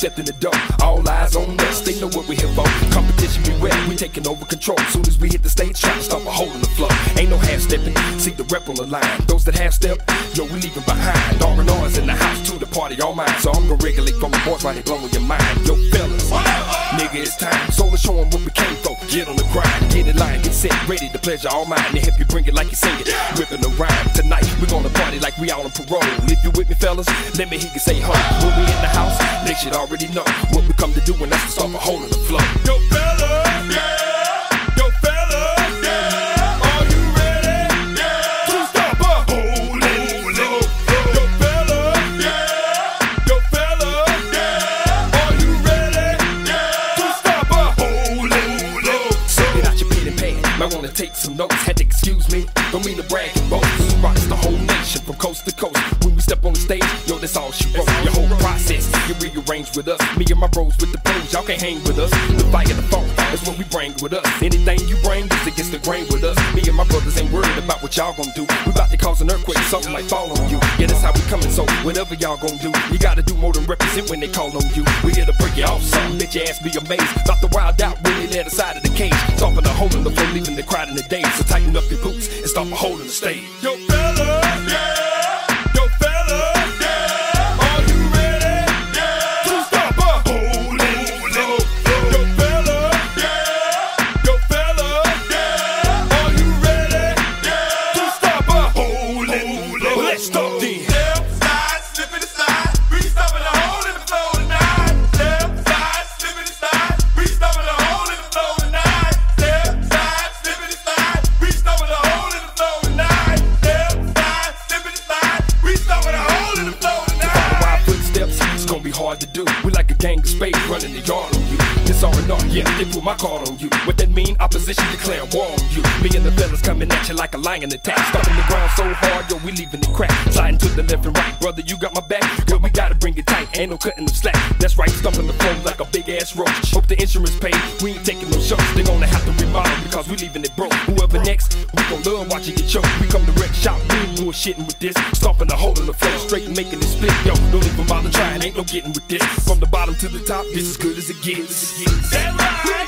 stepped in the door. All eyes on us, they know what we here for. Competition beware, we taking over control. Soon as we hit the stage, try to stop a hole in the floor. Ain't no half stepping, see the rep on the line. Those that half step, yo, we leaving behind. R&R's in the house to the party all mine. So I'm gonna regulate from the boys right here blowing your mind. Yo, fellas, nigga, it's time. So let's show them what we came for. Get on the grind, get in line, get set, ready to pleasure all mine. And help you bring it like you sing it, whipping the rhyme. Tonight, we gonna party like we all on parole. If you with me, fellas, let me hear you say ho. When we in the house, they should already know what we come to do, and that's to stop a hole in the floor. Yo, fellas, yeah. I wanna take some notes, had to excuse me. Don't mean to brag and boast. Rocks the whole nation from coast to coast. When we step on the stage, yo, that's all she wrote. Your whole process, you rearrange with us. Me and my bros with the pros, y'all can't hang with us. The fire, the phone, that's what we bring with us. Anything you bring is against the grain with us. Me and my brothers ain't worried about what y'all gon' do. We about to cause an earthquake, something might fall on you. Yeah, that's how we coming, so whatever y'all gon' do, you gotta do more than represent when they call on you. We here to break you off something, bet your ass be amazed. About to wild out when they the side of the cage. Stomping a hole in the floor, leaving the crowd in the days. So tighten up your boots and stop a hole in the stage. Yo, fellas, yeah. Yo, fellas, yeah. Are you ready? Yeah. To stop a hole in the floor. Yo, fellas, yeah. Yo, fellas, yeah. Are you ready? Yeah. To stop a hole in the floor. Well, let's stop then. Left side, slipping the slide. We stopping a hole in the floor tonight. Left side, slipping the slide. We stopping a hole in the floor tonight. Left side, slipping the slide. We stopping a hole in the floor tonight. Left side, slipping the slide. We stopping a hole in the floor tonight. To follow our footsteps, it's gonna be hard to do. We like a gang of spades running the yard on you. It's R&R, yeah, they put my card on you. What that mean? Opposition declare war on you. Me and the fellas coming at you like a lion attack. Stomping the ground so hard, yo, we leaving it crack. Sliding to the left and right, brother, you got my back. Girl, we gotta bring it tight, ain't no cutting them slack. That's right, stumping the floor like a big ass roach. Hope the insurance paid, we ain't taking no shows. They gonna have to remodel because we leaving it broke. Whoever next, we gon' love watching you choke. We come to wreck shop, we ain't bullshitting with this. Stomping a hole in the floor, straight and making it split. Yo, don't even bother trying, ain't no getting with this. From the bottom to the top, this as good as it gets. That right.